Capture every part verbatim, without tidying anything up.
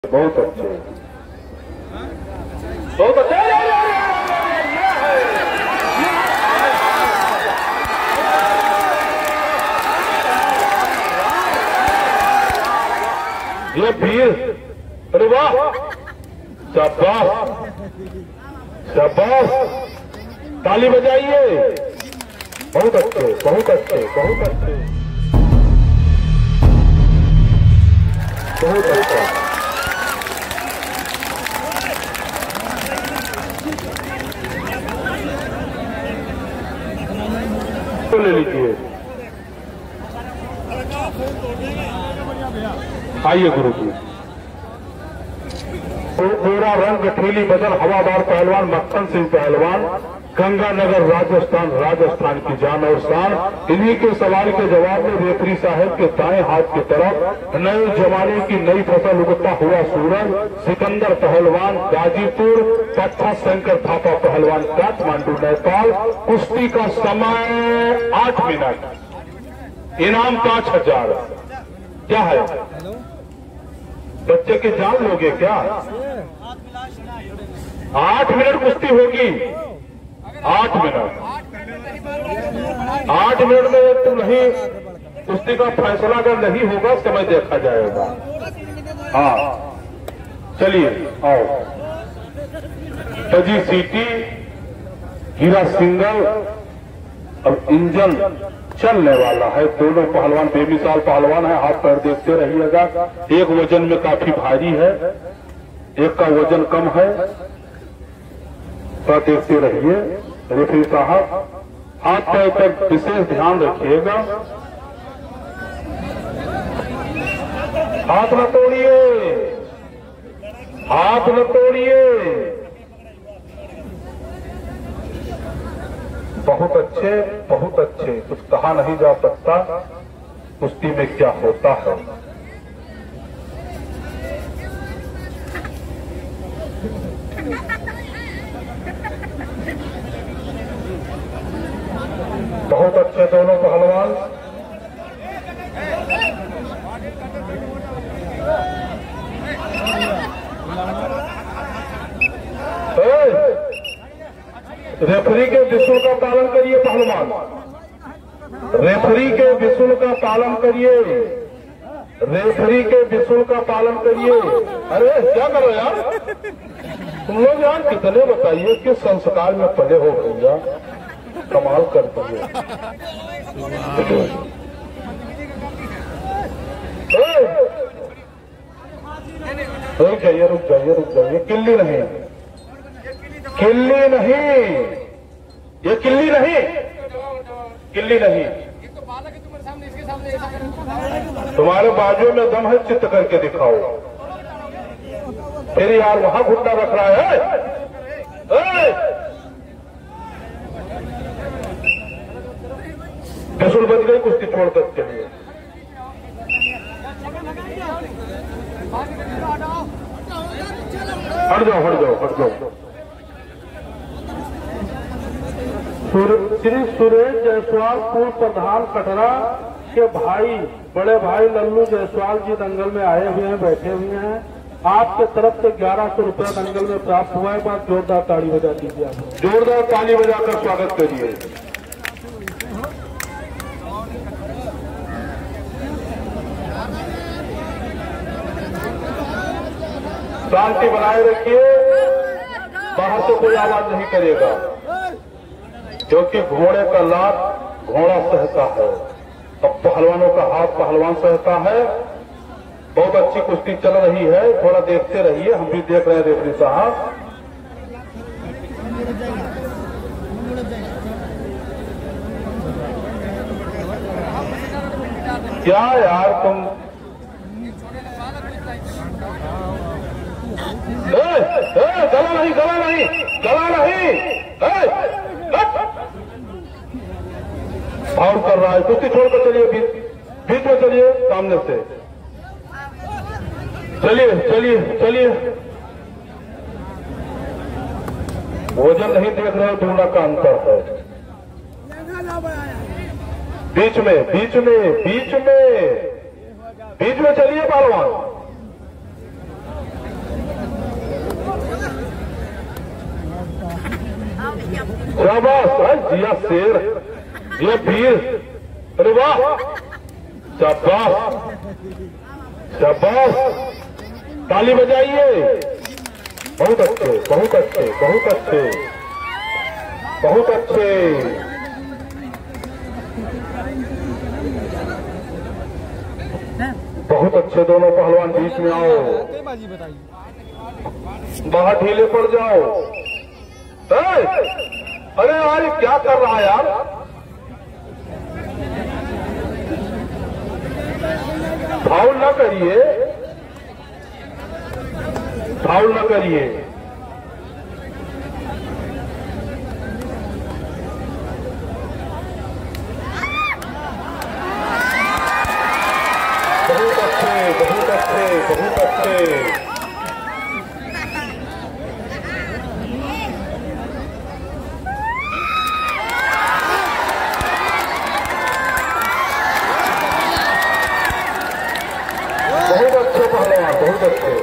बहुत अच्छे, बहुत अच्छे। ये वीर, अरे वाह, शाबाश शाबाश, ताली बजाइए। बहुत अच्छे, बहुत अच्छे, बहुत अच्छे, बहुत अच्छा। तो ले लीजिए, आइए गुरु जी। गोरा रंग गठीली बदन हवादार पहलवान मक्खन सिंह पहलवान, गंगानगर राजस्थान, राजस्थान की जान और शान। इन्हीं के सवाल के जवाब में रेफरी साहब के दाएं हाथ की तरफ नए जमाने की नई फसल उगता हुआ सूरज, सिकंदर पहलवान गाजीपुर, पत्था शंकर थापा पहलवान काठमांडू नेपाल। कुश्ती का समय आठ मिनट, इनाम पांच हजार। क्या है बच्चे की जान लोगे क्या? आठ मिनट कुश्ती होगी, आठ मिनट, आठ मिनट में तो नहीं, कुश्ती का फैसला अगर नहीं होगा समय देखा जाएगा। हाँ चलिए आओ, बजी सीटी, हीरा सिंगल, अब इंजन चलने वाला है। दोनों पहलवान बेमिसाल पहलवान है, हाथ पैर देखते रहिएगा। एक वजन में काफी भारी है, एक का वजन कम है, तो देखते रहिए। रेफरी साहब हाथ पैर पर विशेष ध्यान रखिएगा, हाथ न तोड़िए, हाथ न तोड़िए। बहुत अच्छे, बहुत अच्छे, कुछ कहा नहीं जा सकता कुश्ती में क्या होता है। बहुत अच्छे दोनों पहलवान। रेफरी के विसूल का पालन करिए पहलवान, रेफरी के विसूल का पालन करिए, रेफरी के विसूल का पालन करिए। अरे क्या करो यार तुम लोग, यार कितने बताइए किस संस्कार में पले हो भैया, कमाल कर दिए। रुक जाइए, रुक जाइए, रुक जाइए, किल्ली नहीं, किल्ली नहीं, ये किल्ली नहीं, किल्ली नहीं। तुम्हारे बाजू में दम है, चित्त करके दिखाओ। फिर यार वहां घुटना रख रहा है, फिसुल बच गई, कुश्ती छोड़ सकते हैं। हट जाओ, हट जाओ, हट जाओ। श्री सुरेश जायसवाल पूर्व प्रधान कटरा के भाई, बड़े भाई लल्लू जायसवाल जी दंगल में आए हुए हैं, बैठे हुए हैं। आपके तरफ से ग्यारह सौ रुपया दंगल में प्राप्त हुआ है। बात जोरदार ताली बजा दीजिए, आप जोरदार ताली बजाकर स्वागत करिए। शांति बनाए रखिए, बाहर से कोई आवाज नहीं करेगा, क्योंकि घोड़े का लात घोड़ा सहता है, अब पहलवानों का हाथ पहलवान सहता है। बहुत अच्छी कुश्ती चल रही है, थोड़ा देखते रहिए, हम भी देख रहे हैं रेफरी साहब। क्या यार तुम, ए, ए, गला नहीं, गला नहीं, गला नहीं, ए, फाउल कर रहा है। कुश्ती छोड़कर चलिए, बीच बीच में चलिए, सामने से चलिए, चलिए, चलिए। वजन नहीं देख रहे, दोनों का अंतर है। बीच में, बीच में, बीच में, बीच में चलिए पहलवान। शाबाश है जिया शेर, जिया वीर, अरे वाह, शाबाश शाबाश, ताली बजाइए। बहुत अच्छे बहुत अच्छे बहुत अच्छे बहुत अच्छे। बहुत अच्छे दोनों पहलवान, बीच में आओ, बाहर ढीले पड़ जाओ। अरे यार क्या कर रहा है यार, फाउल ना करिए, फाउल ना करिए। बहुत अच्छे बहुत अच्छे बहुत अच्छे। बहुत अच्छे पहलवान, बहुत अच्छे।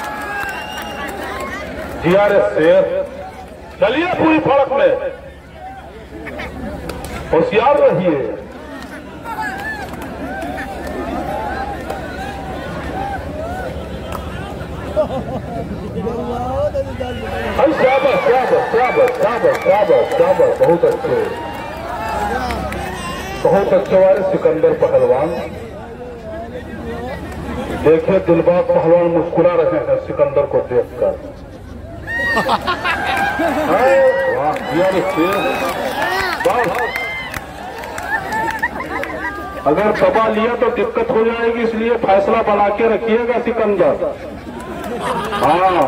जीआरएस शेर, चलिए पूरी फड़क में, होशियार रहिए। शाबाश शाबाश शाबाश शाबाश शाबाश शाबाश, बहुत अच्छे बहुत अच्छे वाले सिकंदर पहलवान। देखिए दिलबाग पहलवान मुस्कुरा रहे हैं सिकंदर को देखकर। अगर दबा लिया तो दिक्कत हो जाएगी, इसलिए फैसला बना के रखिएगा सिकंदर। हाँ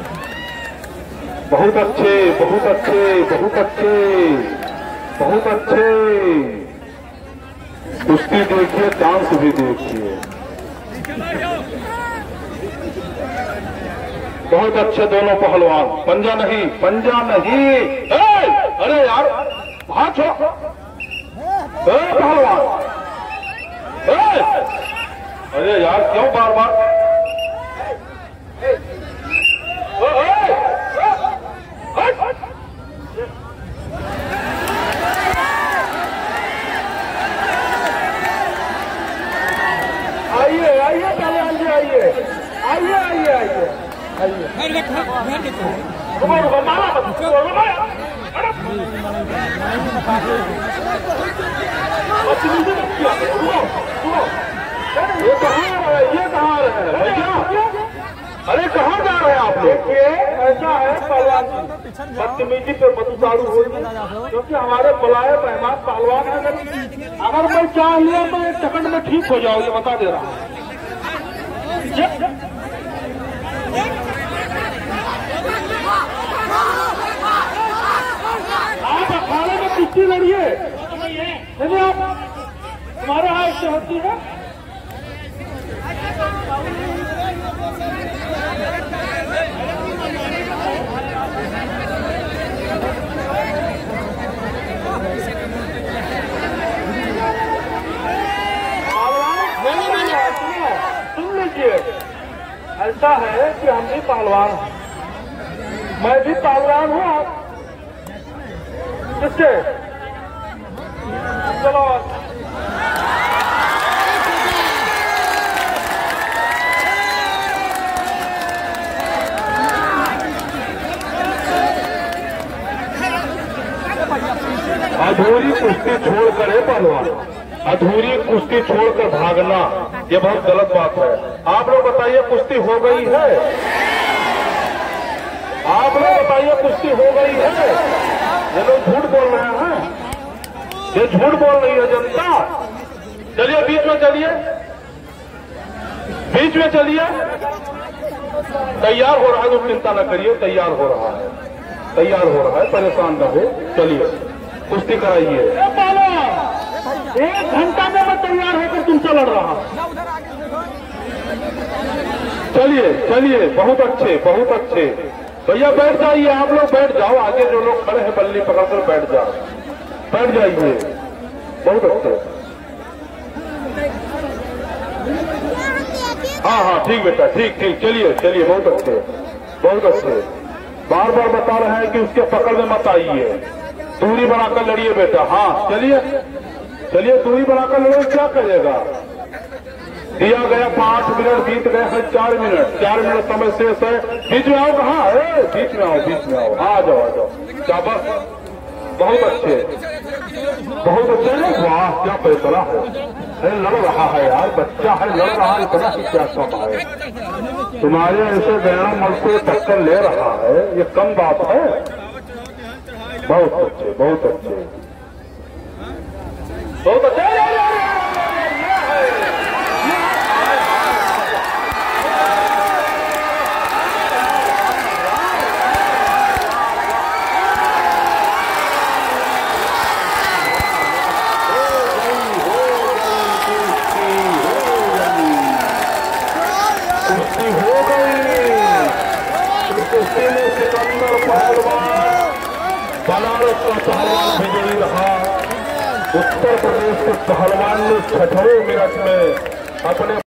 बहुत अच्छे बहुत अच्छे बहुत अच्छे बहुत अच्छे। कुश्ती देखिए, डांस भी देखिए, बहुत अच्छे दोनों पहलवान। पंजा नहीं पंजा नहीं, ए, अरे यार हाथ छो पहलवान, अरे यार क्यों बार बार। आइए आइए पहले आइए आइए आइए आइए आइए आइए। ये कहाँ है, ये कहाँ है भैया? अरे कहाँ जा रहे हैं आप लोग? देखिए ऐसा है पहलवान, बदतमीजी पे बदुसारू हो, क्योंकि हमारे बुलाए मेहमान पहलवान है। अगर मैं चाह लिया तो एक सेकंड में ठीक हो जाओ, ये बता दे रहा हूँ। आप अखाड़े में कुश्ती लड़िए, नहीं आप हमारे यहाँ इससे होती है। सुन लीजिए, ऐसा है कि हम भी पहलवान हैं, मैं भी पहलवान हूँ। आप किससे? चलो अधूरी कुश्ती छोड़कर है पहलवान, अधूरी कुश्ती छोड़कर भागना ये बहुत गलत बात है। आप लोग बताइए कुश्ती हो गई है? आप लोग बताइए कुश्ती हो गई है? ये लोग झूठ बोल रहे हैं, ये झूठ बोल रही है जनता। चलिए बीच में चलिए, बीच में चलिए। तैयार हो रहा है तो चिंता न करिए, तैयार हो रहा है, तैयार हो रहा है, परेशान न हो। चलिए कुश्ती कराइए। एक घंटा में मैं तैयार होकर तुमसे लड़ रहा हूं। चलिए चलिए, बहुत अच्छे बहुत अच्छे। भैया बैठ जाइए, आप लोग बैठ जाओ, आगे जो लोग खड़े हैं बल्ली पकड़कर बैठ जाओ, बैठ जाइए। बहुत अच्छे, हाँ हाँ ठीक बेटा, ठीक ठीक। चलिए चलिए, बहुत अच्छे बहुत अच्छे। बार बार बता रहे हैं कि उसके पकड़ में मत आइए, दूरी बनाकर लड़िए बेटा। हाँ चलिए चलिए, दूरी बनाकर लड़ो, क्या करेगा। दिया गया पांच मिनट, बीत गए हैं चार मिनट, चार मिनट समय शेष है। बीच में आओ, कहाँ है, बीच में आओ, बीच में आओ, आ जाओ आ जाओ। शाबाश, बहुत अच्छे, बहुत अच्छे हैं। वाह क्या फैसला है, अरे लड़ रहा है यार, बच्चा है लड़ रहा है, इतना ही क्या कम है। तुम्हारे ऐसे गैरा मल को टक्कर ले रहा है, ये कम बात है। बहुत अच्छे, बहुत अच्छे, बहुत अच्छे। सिकंदर पहलवान बनारस का पहलवान विजयी रहा। उत्तर प्रदेश के पहलवान ने छठवें मिनट में अपने